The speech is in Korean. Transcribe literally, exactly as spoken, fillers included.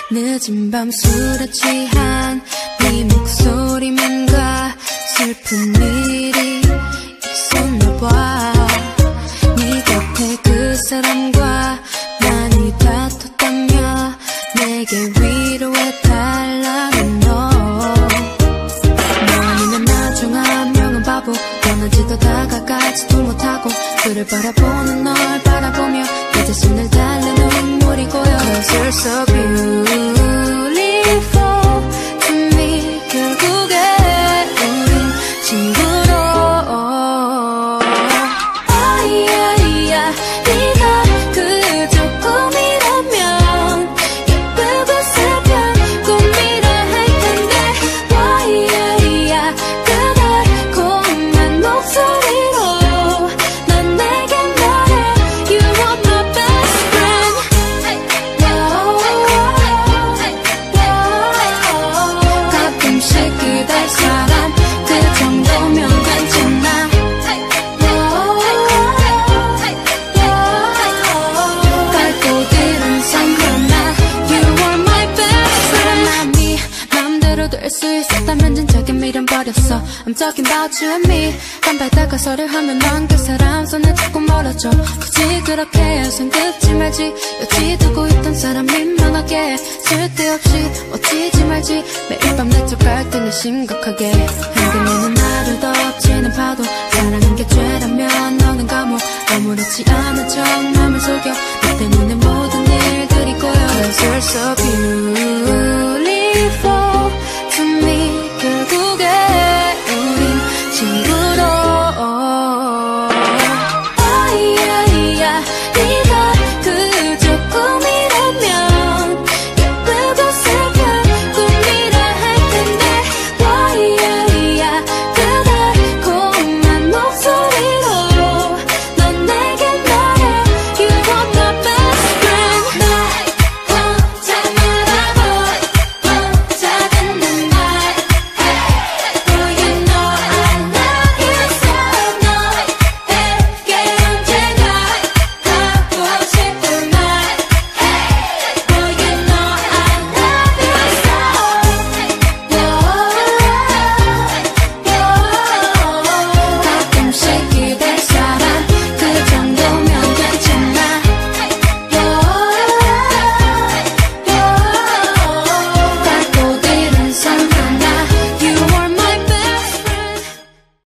늦은 밤 술에 취한 네 목소리만과 슬픈 일이 있었나 봐. 네 곁에 그 사람과 많이 다퉜다며 내게 위로해달라는 너. 너 아니면 나중 한 명은 바보, 떠나지도 다가가지도 못하고 그를 바라보는 널 바라보며 내 자신을 달래 눈물이 고여. Cause you're so beautiful to me. 결국에 우린 친구로. 아이야이야 네가 그저 꿈이라면 예쁘고 슬픈 꿈이라 할 텐데. 와이야이야 그 달콤한 목소리로 넌 내게 말해 You are my best friend. 가끔씩 기댈 사람 그 정도면 괜찮아. 갈곳 잃은 상관아 You are my best friend. 사람이 맘대로 될 수 있었다면 진작에 밀어버렸어. I'm talking about you and me. 깜빡 거설을 하면 넌 그 사람 손에 자꾸 멀어져. 굳이 그렇게 손 긋지 말지. 여지 두고 있던 사람 민망하게 쓸데없이 어찌지 말지. 매일 밤 내적 갈등이 심각하게 흔들리는 나를 덮치는 파도. 사랑한 게 죄라면 너는 감옥. 아무렇지 않은 척 맘을 속여 너 때문에 모든 일들이 꼬여. Cause you're so beautiful